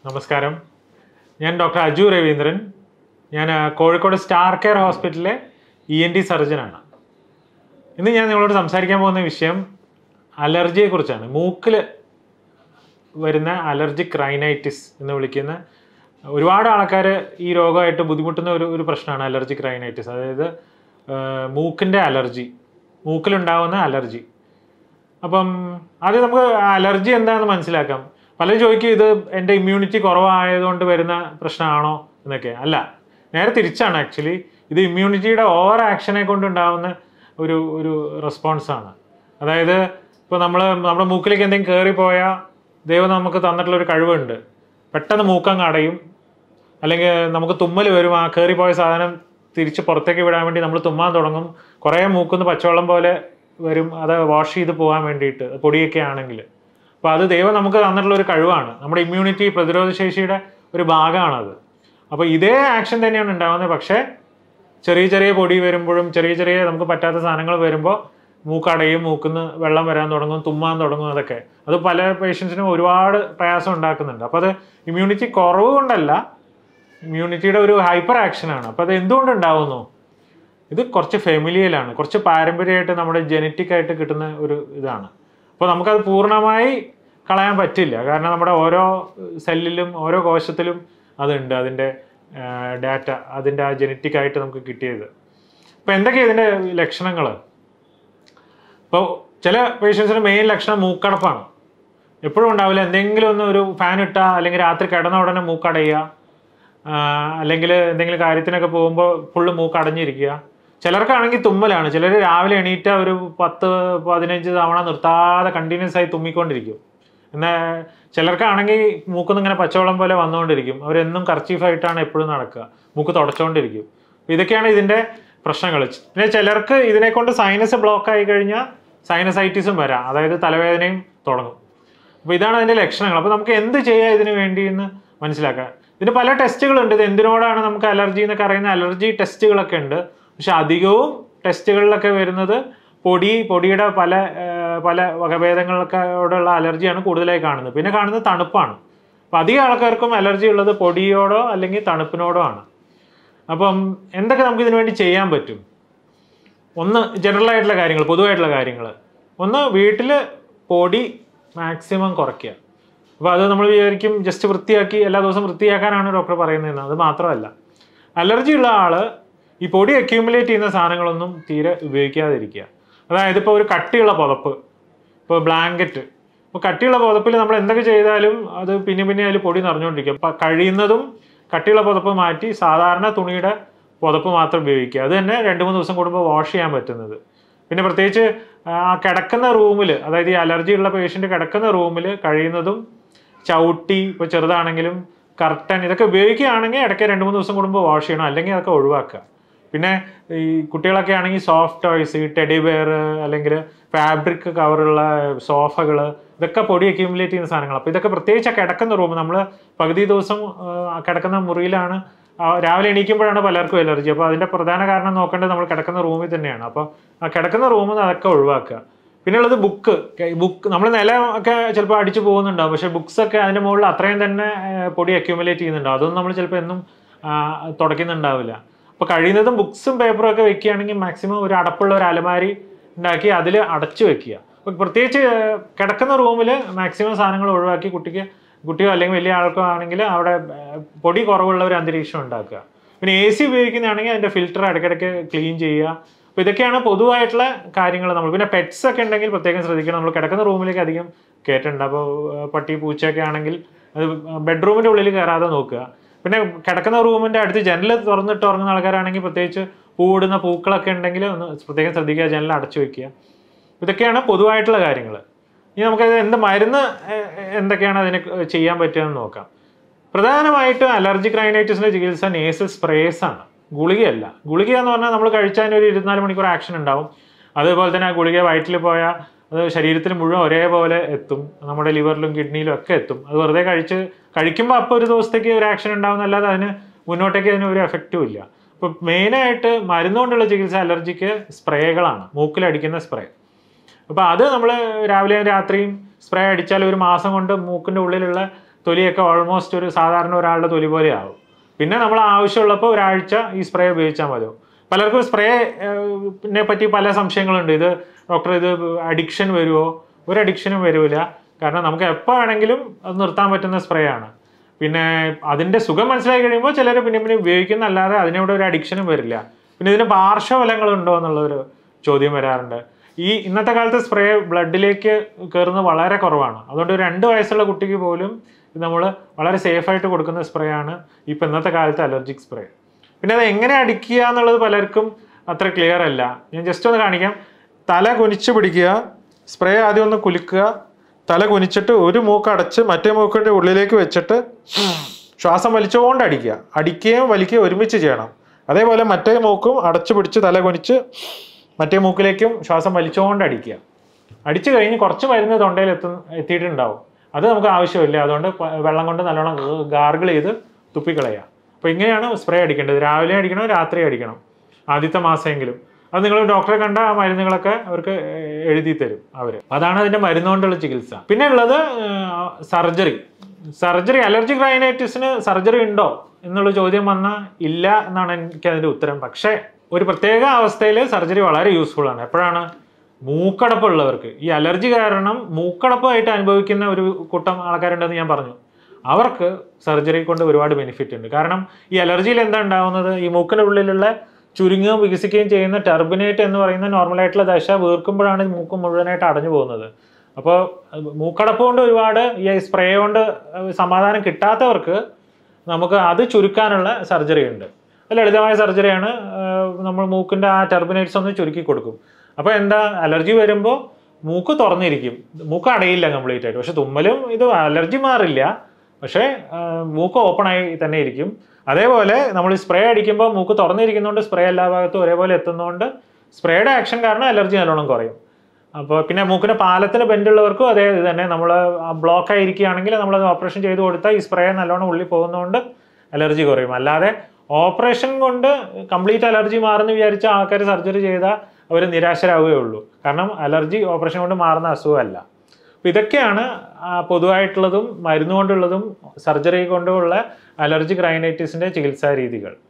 നമസ്കാരം. ഞാൻ ഡോക്ടർ അജു രവീന്ദ്രൻ. ഞാൻ കോഴിക്കോട് സ്റ്റാർകെയർ ഹോസ്പിറ്റലിലെ ENT സർജനാണ്. ഇന്ന് ഞാൻ നിങ്ങളോട് സംസാരിക്കാൻ പോകുന്ന വിഷയം അലർജിയെക്കുറിച്ചാണ്. മൂക്കിൽ വരുന്ന അലർജിക് റൈനൈറ്റിസ് എന്ന് വിളിക്കുന്ന ഒരുപാട് ആൾക്കാർ ഈ രോഗമായിട്ട് ബുദ്ധിമുട്ടുന്ന ഒരു പ്രശ്നമാണ് അലർജിക് റൈനൈറ്റിസ്. അതായത് മൂക്കിൻ്റെ അലർജി, മൂക്കിലുണ്ടാകുന്ന അലർജി. അപ്പം ആദ്യം നമുക്ക് അലർജി എന്താണെന്ന് മനസ്സിലാക്കാം. പലരും ചോദിക്കും, ഇത് എൻ്റെ ഇമ്മ്യൂണിറ്റി കുറവായതുകൊണ്ട് വരുന്ന പ്രശ്നമാണോ എന്നൊക്കെ. അല്ല, നേരെ തിരിച്ചാണ്. ആക്ച്വലി ഇത് ഇമ്മ്യൂണിറ്റിയുടെ ഓവർ ആക്ഷനെ കൊണ്ടുണ്ടാകുന്ന ഒരു റെസ്പോൺസാണ്. അതായത് ഇപ്പോൾ നമ്മുടെ മൂക്കിലേക്ക് എന്തെങ്കിലും കയറിപ്പോയാൽ ദൈവം നമുക്ക് തന്നിട്ടുള്ളൊരു കഴിവുണ്ട്. പെട്ടെന്ന് മൂക്കങ്ങ് അടയും, അല്ലെങ്കിൽ നമുക്ക് തുമ്മൽ വരും. ആ കയറിപ്പോയ സാധനം തിരിച്ച് പുറത്തേക്ക് വിടാൻ വേണ്ടി നമ്മൾ തുമ്മാൻ തുടങ്ങും. കുറേ മൂക്കുന്ന് പച്ചവെള്ളം പോലെ വരും, അത് വാഷ് ചെയ്ത് പോകാൻ വേണ്ടിയിട്ട്, പൊടിയൊക്കെ ആണെങ്കിൽ. അപ്പോൾ അത് ദൈവം നമുക്ക് തന്നിട്ടുള്ള ഒരു കഴിവാണ്. നമ്മുടെ ഇമ്മ്യൂണിറ്റി, പ്രതിരോധ ശേഷിയുടെ ഒരു ഭാഗമാണത്. അപ്പോൾ ഇതേ ആക്ഷൻ തന്നെയാണ് ഉണ്ടാകുന്നത്. പക്ഷേ ചെറിയ ചെറിയ പൊടി വരുമ്പോഴും ചെറിയ നമുക്ക് പറ്റാത്ത സാധനങ്ങൾ വരുമ്പോൾ മൂക്കടയും, മൂക്കുന്ന് വെള്ളം വരാൻ തുടങ്ങും, തുമ്മാൻ തുടങ്ങും. അതൊക്കെ അത് പല പേഷ്യൻസിനും ഒരുപാട് പ്രയാസം ഉണ്ടാക്കുന്നുണ്ട്. അപ്പോൾ അത് ഇമ്മ്യൂണിറ്റി കുറവ് കൊണ്ടല്ല, ഇമ്മ്യൂണിറ്റിയുടെ ഒരു ഹൈപ്പർ ആക്ഷനാണ്. അപ്പോൾ അത് എന്തുകൊണ്ടുണ്ടാവുന്നു? ഇത് കുറച്ച് ഫെമിലിയലാണ്, കുറച്ച് പാരമ്പര്യമായിട്ട് നമ്മുടെ ജനറ്റിക് ആയിട്ട് കിട്ടുന്ന ഒരു ഇതാണ്. അപ്പോൾ നമുക്കത് പൂർണ്ണമായി കളയാൻ പറ്റില്ല. കാരണം നമ്മുടെ ഓരോ സെല്ലിലും ഓരോ കോശത്തിലും അതുണ്ട്, അതിൻ്റെ ഡാറ്റ, അതിൻ്റെ ആ ജനറ്റിക്കായിട്ട് നമുക്ക് കിട്ടിയത്. അപ്പോൾ എന്തൊക്കെയാണ് ഇതിൻ്റെ ലക്ഷണങ്ങൾ? ഇപ്പോൾ ചില പേഷ്യൻസിന് മെയിൻ ലക്ഷണം മൂക്കടപ്പാണ്. എപ്പോഴും ഉണ്ടാവില്ല. എന്തെങ്കിലും ഒരു ഫാൻ ഇട്ടാൽ, അല്ലെങ്കിൽ രാത്രി കിടന്ന ഉടനെ മൂക്കടയുക, അല്ലെങ്കിൽ എന്തെങ്കിലും കാര്യത്തിനൊക്കെ പോകുമ്പോൾ ഫുള്ള് മൂക്കടഞ്ഞിരിക്കുക. ചിലർക്കാണെങ്കിൽ തുമ്മലാണ്. ചിലർ രാവിലെ എണീറ്റ ഒരു 10-15 തവണ നിർത്താതെ കണ്ടിന്യൂസ് ആയി തുമ്മിക്കൊണ്ടിരിക്കും. എന്നാൽ ചിലർക്കാണെങ്കിൽ മൂക്കൊന്നും ഇങ്ങനെ പച്ചവെള്ളം പോലെ വന്നുകൊണ്ടിരിക്കും. അവരെന്നും കർച്ചീഫായിട്ടാണ് എപ്പോഴും നടക്കുക, മൂക്ക് തുടച്ചുകൊണ്ടിരിക്കും. ഇതൊക്കെയാണ് ഇതിൻ്റെ പ്രശ്നങ്ങൾ. പിന്നെ ചിലർക്ക് ഇതിനെക്കൊണ്ട് സൈനസ് ബ്ലോക്ക് ആയി കഴിഞ്ഞാൽ സൈനസൈറ്റിസും വരാം, അതായത് തലവേദനയും തുടങ്ങും. അപ്പോൾ ഇതാണ് അതിൻ്റെ ലക്ഷണങ്ങൾ. അപ്പോൾ നമുക്ക് എന്ത് ചെയ്യാം ഇതിന് വേണ്ടി എന്ന് മനസ്സിലാക്കാം. ഇതിന് പല ടെസ്റ്റുകളുണ്ട്. ഇത് എന്തിനോടാണ് നമുക്ക് അലർജി എന്നൊക്കെ അറിയുന്ന അലർജി ടെസ്റ്റുകളൊക്കെ ഉണ്ട്. പക്ഷെ അധികവും ടെസ്റ്റുകളിലൊക്കെ വരുന്നത് പൊടിയുടെ പല വകഭേദങ്ങൾക്കോടുള്ള അലർജിയാണ് കൂടുതലായി കാണുന്നത്. പിന്നെ കാണുന്നത് തണുപ്പാണ്. അപ്പം അധികം ആൾക്കാർക്കും അലർജി ഉള്ളത് പൊടിയോടോ അല്ലെങ്കിൽ തണുപ്പിനോടോ ആണ്. അപ്പം എന്തൊക്കെ നമുക്ക് ഇതിനു വേണ്ടി ചെയ്യാൻ പറ്റും? ഒന്ന്, ജനറൽ ആയിട്ടുള്ള കാര്യങ്ങൾ, പൊതുവായിട്ടുള്ള കാര്യങ്ങൾ. ഒന്ന്, വീട്ടിൽ പൊടി മാക്സിമം കുറയ്ക്കുക. അപ്പോൾ അത് നമ്മൾ വിചാരിക്കും ജസ്റ്റ് വൃത്തിയാക്കി എല്ലാ ദിവസവും വൃത്തിയാക്കാനാണ് ഡോക്ടർ പറയുന്നതെന്ന്. അത് മാത്രമല്ല, അലർജി ഉള്ള ആൾ ഈ പൊടി അക്യൂമുലേറ്റ് ചെയ്യുന്ന സാധനങ്ങളൊന്നും തീരെ ഉപയോഗിക്കാതിരിക്കുക. അതായത് ഇപ്പോൾ ഒരു കട്ടിയുള്ള പുതപ്പ്, ഇപ്പോൾ ബ്ലാങ്കറ്റ്, ഇപ്പോൾ കട്ടിയുള്ള പുതപ്പിൽ നമ്മൾ എന്തൊക്കെ ചെയ്താലും അത് പിന്നെ അതിൽ പൊടി നിറഞ്ഞുകൊണ്ടിരിക്കും. അപ്പം കഴിയുന്നതും കട്ടിയുള്ള പുതപ്പ് മാറ്റി സാധാരണ തുണിയുടെ പുതപ്പ് മാത്രം ഉപയോഗിക്കുക. അത് തന്നെ 2-3 ദിവസം കൂടുമ്പോൾ വാഷ് ചെയ്യാൻ പറ്റുന്നത്. പിന്നെ പ്രത്യേകിച്ച് ആ കിടക്കുന്ന റൂമിൽ, അതായത് ഈ അലർജി ഉള്ള പേഷ്യൻ്റ് കിടക്കുന്ന റൂമിൽ കഴിയുന്നതും ചവിട്ടി, ഇപ്പോൾ ചെറുതാണെങ്കിലും കർട്ടൻ, ഇതൊക്കെ ഉപയോഗിക്കുകയാണെങ്കിൽ ഇടയ്ക്ക് 2-3 ദിവസം കൂടുമ്പോൾ വാഷ് ചെയ്യണം, അല്ലെങ്കിൽ അതൊക്കെ ഒഴിവാക്കുക. പിന്നെ ഈ കുട്ടികളൊക്കെ ആണെങ്കിൽ സോഫ്റ്റ് ടോയ്സ്, ടെഡി ബെയർ, അല്ലെങ്കിൽ ഫാബ്രിക് കവറുള്ള സോഫകൾ, ഇതൊക്കെ പൊടി അക്യൂമുലേറ്റ് ചെയ്യുന്ന സാധനങ്ങൾ. അപ്പോൾ ഇതൊക്കെ പ്രത്യേകിച്ച് കിടക്കുന്ന റൂം, നമ്മൾ പകുതി ദിവസം കിടക്കുന്ന മുറിയിലാണ്, രാവിലെ എണീക്കുമ്പോഴാണ് പലർക്കും അലർജി. അപ്പോൾ അതിൻ്റെ പ്രധാന കാരണം നോക്കേണ്ടത് നമ്മൾ കിടക്കുന്ന റൂമിൽ തന്നെയാണ്. അപ്പോൾ ആ കിടക്കുന്ന റൂമിൽ നിന്ന് അതൊക്കെ ഒഴിവാക്കുക. പിന്നെ ഉള്ളത് ബുക്ക് നമ്മൾ നില ഒക്കെ ചിലപ്പോൾ അടിച്ചു പോകുന്നുണ്ടാവും, പക്ഷേ ബുക്സൊക്കെ അതിൻ്റെ മുകളിൽ അത്രയും തന്നെ പൊടി അക്യൂമുലേറ്റ് ചെയ്യുന്നുണ്ടാവും. അതൊന്നും നമ്മൾ ചിലപ്പോൾ എന്നും തുടയ്ക്കുന്നുണ്ടാവില്ല. അപ്പോൾ കഴിയുന്നതും ബുക്സും പേപ്പറും ഒക്കെ വെക്കുകയാണെങ്കിൽ മാക്സിമം ഒരു അടപ്പുള്ള ഒരു അലമാരി ഉണ്ടാക്കി അതിൽ അടച്ചു വെക്കുക. അപ്പോൾ പ്രത്യേകിച്ച് കിടക്കുന്ന റൂമിൽ മാക്സിമം സാധനങ്ങൾ ഒഴിവാക്കി കുട്ടിയോ അല്ലെങ്കിൽ വലിയ ആൾക്കോ ആണെങ്കിൽ അവിടെ പൊടി കുറവുള്ള ഒരു അന്തരീക്ഷം ഉണ്ടാക്കുക. പിന്നെ AC ഉപയോഗിക്കുന്നതാണെങ്കിൽ അതിൻ്റെ ഫിൽറ്റർ ഇടയ്ക്കിടയ്ക്ക് ക്ലീൻ ചെയ്യുക. അപ്പോൾ ഇതൊക്കെയാണ് പൊതുവായിട്ടുള്ള കാര്യങ്ങൾ. നമ്മൾ പിന്നെ പെറ്റ്സ് ഒക്കെ ഉണ്ടെങ്കിൽ പ്രത്യേകം ശ്രദ്ധിക്കണം. നമ്മൾ കിടക്കുന്ന റൂമിലേക്ക് അധികം കയറ്റുന്നുണ്ട്. അപ്പോൾ പട്ടി, പൂച്ചയൊക്കെ ആണെങ്കിൽ അത് ബെഡ്റൂമിൻ്റെ ഉള്ളിൽ കയറാതെ നോക്കുക. പിന്നെ കിടക്കുന്ന റൂമിൻ്റെ അടുത്ത് ജനൽ തുറന്നിട്ട് ഉറങ്ങുന്ന ആൾക്കാരാണെങ്കിൽ പ്രത്യേകിച്ച് പൂവിടുന്ന പൂക്കളൊക്കെ ഉണ്ടെങ്കിൽ ഒന്ന് പ്രത്യേകം ശ്രദ്ധിക്കുക, ജനൽ അടച്ചു വയ്ക്കുക. ഇതൊക്കെയാണ് പൊതുവായിട്ടുള്ള കാര്യങ്ങൾ. ഇനി നമുക്കത് മരുന്ന് എന്തൊക്കെയാണ് അതിന് ചെയ്യാൻ പറ്റുകയെന്ന് നോക്കാം. പ്രധാനമായിട്ടും അലർജിക് റൈനൈറ്റിസിൻ്റെ ചികിത്സ നേസൽ സ്പ്രേസ് ആണ്, ഗുളികയല്ല. ഗുളിക എന്ന് പറഞ്ഞാൽ നമ്മൾ കഴിച്ചാൽ ഒരു 24 മണിക്കൂർ ആക്ഷൻ ഉണ്ടാവും. അതുപോലെ തന്നെ ആ ഗുളിക വയറ്റിൽ പോയാൽ അത് ശരീരത്തിൽ മുഴുവൻ ഒരേപോലെ എത്തും, നമ്മുടെ ലിവറിലും കിഡ്നിയിലും ഒക്കെ എത്തും. അത് വെറുതെ കഴിക്കുമ്പോൾ അപ്പോൾ ഒരു ദിവസത്തേക്ക് ഒരു ആക്ഷൻ ഉണ്ടാവുന്നല്ലാതെ അതിന് മുന്നോട്ടേക്ക് അതിന് ഒരു എഫക്റ്റും ഇല്ല. അപ്പോൾ മെയിനായിട്ട് മരുന്നുകൊണ്ടുള്ള ചികിത്സ അലർജിക്ക് സ്പ്രേകളാണ്, മൂക്കിലടിക്കുന്ന സ്പ്രേ. അപ്പോൾ അത് നമ്മൾ രാവിലെയും രാത്രിയും സ്പ്രേ അടിച്ചാൽ ഒരു മാസം കൊണ്ട് മൂക്കിൻ്റെ ഉള്ളിലുള്ള തൊലിയൊക്കെ ഓൾമോസ്റ്റ് ഒരു സാധാരണ ഒരാളുടെ തൊലി പോലെ ആവും. പിന്നെ നമ്മൾ ആവശ്യമുള്ളപ്പോൾ ഒരാഴ്ച ഈ സ്പ്രേ ഉപയോഗിച്ചാൽ മതി. പലർക്കും സ്പ്രേനെ പറ്റി പല സംശയങ്ങളുണ്ട്. ഇത് ഡോക്ടർ ഇത് അഡിക്ഷൻ വരുമോ? ഒരു അഡിക്ഷനും വരില്ല. കാരണം നമുക്ക് എപ്പോൾ വേണമെങ്കിലും അത് നിർത്താൻ പറ്റുന്ന സ്പ്രേ ആണ്. പിന്നെ അതിൻ്റെ സുഖം മനസ്സിലാക്കി കഴിയുമ്പോൾ ചിലർ പിന്നെ ഉപയോഗിക്കുന്നല്ലാതെ അതിനോട് ഒരു അഡിക്ഷനും വരില്ല. പിന്നെ ഇതിന് പാർശ്വഫലങ്ങളുണ്ടോ എന്നുള്ളൊരു ചോദ്യം വരാറുണ്ട്. ഇന്നത്തെ കാലത്ത് സ്പ്രേ ബ്ലഡിലേക്ക് കയറുന്നത് വളരെ കുറവാണ്. അതുകൊണ്ട് ഒരു 2 വയസ്സുള്ള കുട്ടിക്ക് പോലും ഇത് നമ്മൾ വളരെ സേഫായിട്ട് കൊടുക്കുന്ന സ്പ്രേ ആണ് ഇപ്പം ഇന്നത്തെ കാലത്ത് അലർജിക് സ്പ്രേ. പിന്നെ അത് എങ്ങനെ അടിക്കുക എന്നുള്ളത് പലർക്കും അത്ര ക്ലിയർ അല്ല. ഞാൻ ജസ്റ്റ് ഒന്ന് കാണിക്കാം. തല കുനിച്ച് പിടിക്കുക, സ്പ്രേ ആദ്യം ഒന്ന് കുലുക്കുക, തല കുനിച്ചിട്ട് ഒരു മൂക്ക് അടച്ച് മറ്റേ മൂക്കിൻ്റെ ഉള്ളിലേക്ക് വെച്ചിട്ട് ശ്വാസം വലിച്ചുകൊണ്ട് അടിക്കുക. അടിക്കുകയും വലിക്കുകയും ഒരുമിച്ച് ചെയ്യണം. അതേപോലെ മറ്റേ മൂക്കും അടച്ചു പിടിച്ച് തല കുനിച്ച് മറ്റേ മൂക്കിലേക്കും ശ്വാസം വലിച്ചുകൊണ്ട് അടിക്കുക. അടിച്ചു കഴിഞ്ഞ് കുറച്ച് മരുന്ന് തൊണ്ടയിൽ എത്തിയിട്ടുണ്ടാവും. അത് നമുക്ക് ആവശ്യമില്ല. അതുകൊണ്ട് വെള്ളം കൊണ്ട് നല്ലോണം ഗാർഗിൾ ചെയ്ത് തുപ്പിക്കളയുക. അപ്പോൾ ഇങ്ങനെയാണ് സ്പ്രേ അടിക്കേണ്ടത്. രാവിലെ അടിക്കണം, രാത്രി അടിക്കണം, ആദ്യത്തെ മാസമെങ്കിലും. അത് നിങ്ങൾ ഡോക്ടറെ കണ്ട ആ മരുന്നുകളൊക്കെ അവർക്ക് എഴുതി തരും അവർ. അതാണ് അതിൻ്റെ മരുന്ന് കൊണ്ടുള്ള ചികിത്സ. പിന്നെ ഉള്ളത് സർജറി. അലർജിക് റൈനൈറ്റിസിന് സർജറി ഉണ്ടോ എന്നുള്ള ചോദ്യം വന്നാൽ ഇല്ല എന്നാണ് എനിക്ക് അതിൻ്റെ ഉത്തരം. പക്ഷേ ഒരു പ്രത്യേക അവസ്ഥയിൽ സർജറി വളരെ യൂസ്ഫുൾ ആണ്. എപ്പോഴാണ്? മൂക്കടപ്പുള്ളവർക്ക്. ഈ അലർജി കാരണം മൂക്കടപ്പായിട്ട് അനുഭവിക്കുന്ന ഒരു കൂട്ടം ആൾക്കാരുണ്ടെന്ന് ഞാൻ പറഞ്ഞു. അവർക്ക് സർജറി കൊണ്ട് ഒരുപാട് ബെനിഫിറ്റ് ഉണ്ട്. കാരണം ഈ അലർജിയിൽ എന്താ ഉണ്ടാകുന്നത്? ഈ മൂക്കിൻ്റെ ഉള്ളിലുള്ള ചുരുങ്ങുകയും വികസിക്കുകയും ചെയ്യുന്ന ടെർബിനേറ്റ് എന്ന് പറയുന്ന നോർമലായിട്ടുള്ള ദശ വീർക്കുമ്പോഴാണ് മൂക്ക് മുഴുവനായിട്ട് അടഞ്ഞു പോകുന്നത്. അപ്പോൾ മൂക്കടപ്പ് കൊണ്ട് ഒരുപാട് ഈ സ്പ്രേ കൊണ്ട് സമാധാനം കിട്ടാത്തവർക്ക് നമുക്ക് അത് ചുരുക്കാനുള്ള സർജറി ഉണ്ട്. അത് ലളിതമായ സർജറിയാണ്. നമ്മൾ മൂക്കിൻ്റെ ആ ടെർബിനേറ്റ്സ് ഒന്ന് ചുരുക്കി കൊടുക്കും. അപ്പോൾ എന്താ, അലർജി വരുമ്പോൾ മൂക്ക് തുറന്നിരിക്കും, മൂക്ക് അടയില്ല കംപ്ലീറ്റ് ആയിട്ട്. പക്ഷെ തുമ്മലും ഇത് അലർജി മാറില്ല, പക്ഷേ മൂക്ക് ഓപ്പൺ ആയി തന്നെ ഇരിക്കും. അതേപോലെ നമ്മൾ സ്പ്രേ അടിക്കുമ്പോൾ മൂക്ക് തുറന്നിരിക്കുന്നതുകൊണ്ട് സ്പ്രേ എല്ലാ ഭാഗത്തും ഒരേപോലെ എത്തുന്നതുകൊണ്ട് സ്പ്രേയുടെ ആക്ഷൻ കാരണം അലർജി നല്ലോണം കുറയും. അപ്പോൾ പിന്നെ മൂക്കിൻ്റെ പാലത്തിന് ബെൻഡുള്ളവർക്കും അതേ ഇത് തന്നെ. നമ്മൾ ബ്ലോക്ക് ആയിരിക്കുകയാണെങ്കിൽ നമ്മളത് ഓപ്പറേഷൻ ചെയ്ത് കൊടുത്താൽ ഈ സ്പ്രേ നല്ലോണം ഉള്ളിൽ പോകുന്നതുകൊണ്ട് അലർജി കുറയും. അല്ലാതെ ഓപ്പറേഷൻ കൊണ്ട് കംപ്ലീറ്റ് അലർജി മാറുമെന്ന് വിചാരിച്ച ആൾക്കാർ സർജറി ചെയ്താൽ അവർ നിരാശരാകുകയുള്ളൂ. കാരണം അലർജി ഓപ്പറേഷൻ കൊണ്ട് മാറുന്ന അസുഖമല്ല. അപ്പോൾ ഇതൊക്കെയാണ് പൊതുവായിട്ടുള്ളതും മരുന്ന് കൊണ്ടുള്ളതും സർജറി കൊണ്ടുള്ള അലർജിക് റൈനൈറ്റിസിൻ്റെ ചികിത്സാ രീതികൾ.